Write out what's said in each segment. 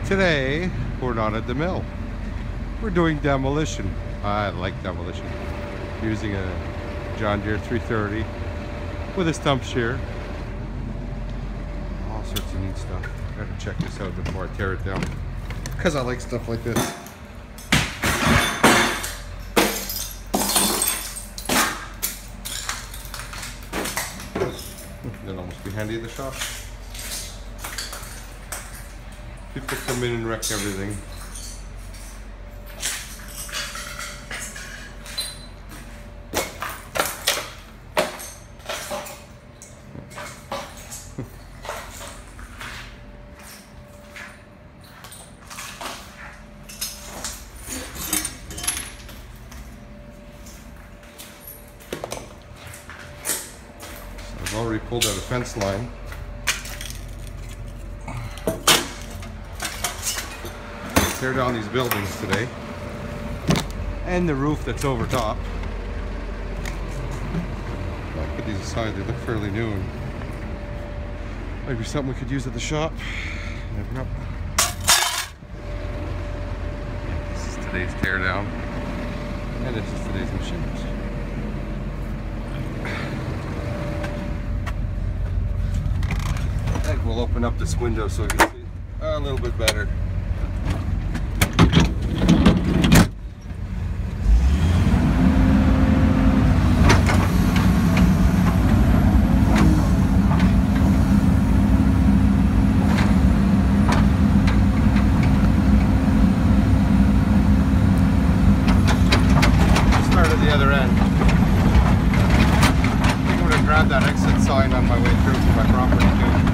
Today, we're not at the mill. We're doing demolition. I like demolition. Using a Johndeer 330 with a stump shear. All sorts of neat stuff. Gotta check this out before I tear it down, because I like stuff like this. That'd almost be handy at the shop. People come in and wreck everything. I've already pulled out a fence line. Tear down these buildings today. And the roof that's over top. I'll put these aside, they look fairly new. And maybe something we could use at the shop. Never know. This is today's tear down. And this is today's machine. I think we'll open up this window so we can see a little bit better. Start at the other end. I think I'm going to grab that exit sign on my way through to my property too.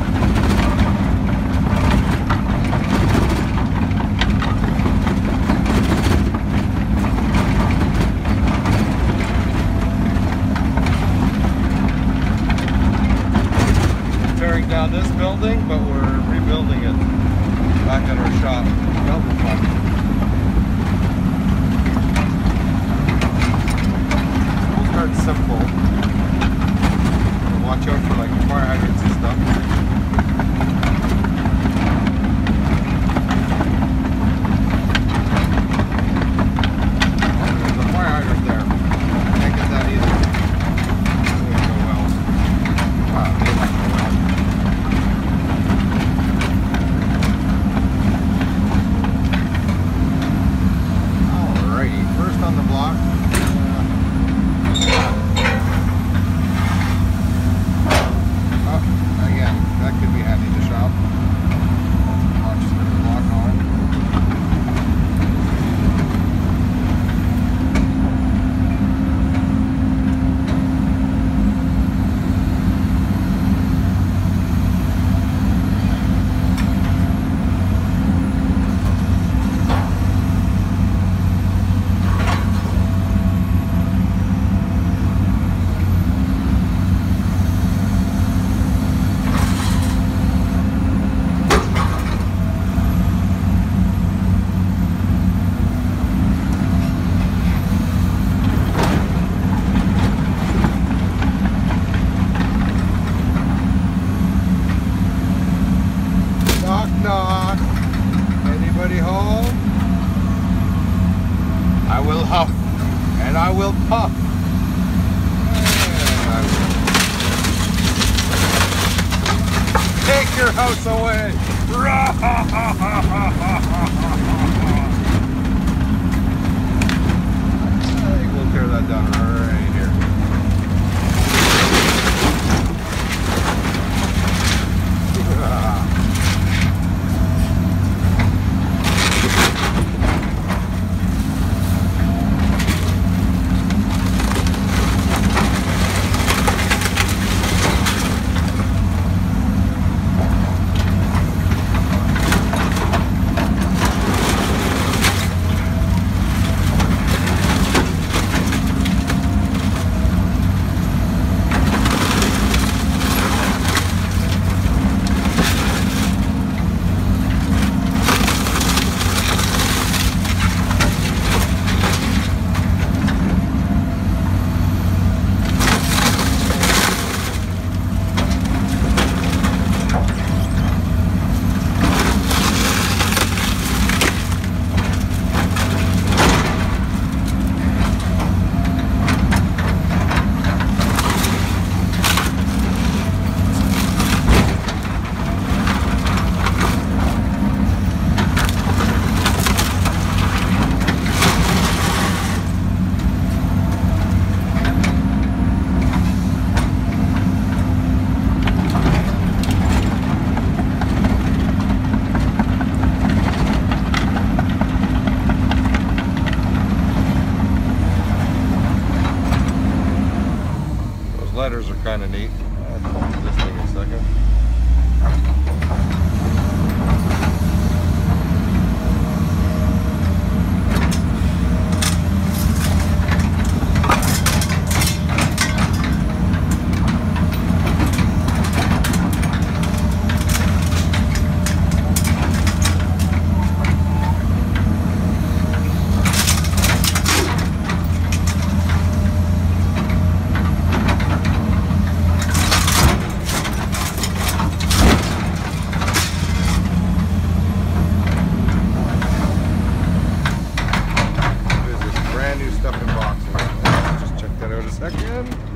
Tearing down this building, but we're rebuilding it back at our shop. That'll be fun. We'll start simple. We'll watch out for like fire hydrants and stuff. There's a fire hydrant there. Can't get that either. It wouldn't go well. Wow, it wouldn't go well. First on the block. Oh, again, that could be handy to shop. Watch the block on. Knock. Anybody home? I will huff and I will puff. And I will take your house away. I think we'll tear that down right here. second.